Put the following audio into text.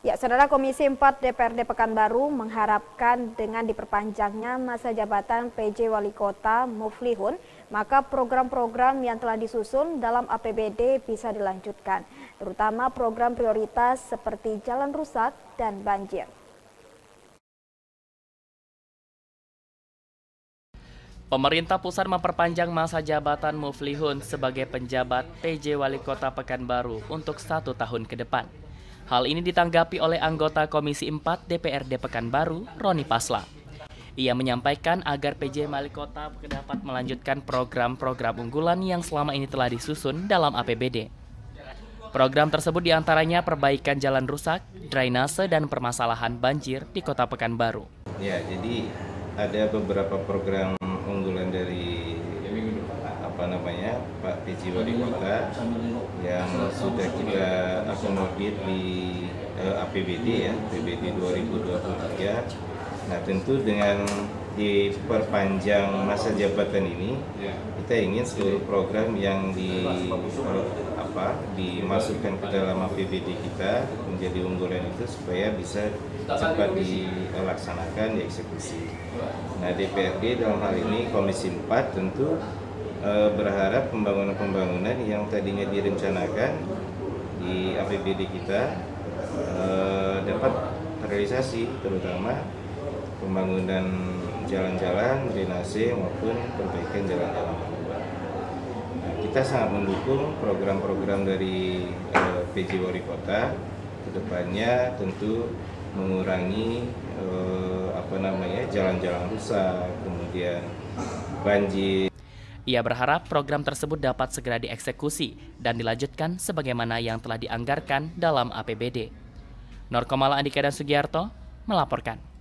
Ya, Saudara, Komisi 4 DPRD Pekanbaru mengharapkan dengan diperpanjangnya masa jabatan PJ Wali Kota Muflihun, maka program-program yang telah disusun dalam APBD bisa dilanjutkan, terutama program prioritas seperti jalan rusak dan banjir. Pemerintah pusat memperpanjang masa jabatan Muflihun sebagai penjabat PJ Wali Kota Pekanbaru untuk 1 tahun ke depan. Hal ini ditanggapi oleh anggota Komisi 4 DPRD Pekanbaru, Roni Pasla. Ia menyampaikan agar PJ Wali Kota dapat melanjutkan program-program unggulan yang selama ini telah disusun dalam APBD. Program tersebut diantaranya perbaikan jalan rusak, drainase, dan permasalahan banjir di Kota Pekanbaru. Ya, jadi ada beberapa program unggulan dari Pak PJ Wali Kota yang sudah kita akomodir di APBD ya, APBD 2023. Nah, tentu dengan diperpanjang masa jabatan ini, kita ingin seluruh program yang dimasukkan ke dalam APBD kita menjadi unggulan itu supaya bisa cepat dilaksanakan, dieksekusi. Nah, DPRD dalam hal ini Komisi 4 tentu berharap pembangunan-pembangunan yang tadinya direncanakan di APBD kita dapat terrealisasi, terutama pembangunan jalan-jalan, drainase maupun perbaikan jalan-jalan. Nah, kita sangat mendukung program-program dari PJ Wali Kota. Kedepannya tentu mengurangi jalan-jalan rusak, kemudian banjir. Ia berharap program tersebut dapat segera dieksekusi dan dilanjutkan sebagaimana yang telah dianggarkan dalam APBD. Norkomala Andika dan Sugiarto melaporkan.